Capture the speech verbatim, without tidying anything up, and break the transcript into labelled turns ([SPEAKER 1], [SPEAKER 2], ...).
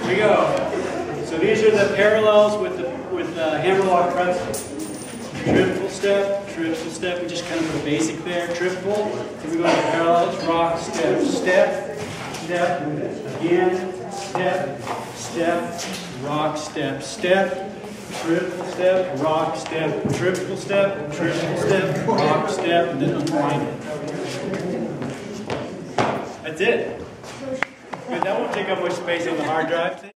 [SPEAKER 1] Here we go. So these are the parallels with the with the hammerlock pretzel. Triple step, triple step. We just kind of put a basic there. Triple. Here we go to parallels. Rock, step, step, step. Again, step, step, rock, step, step. Triple step, rock, step, triple step, triple step, rock, step, and then unwind it. That's it. Good, that won't take up much space on the hard drive.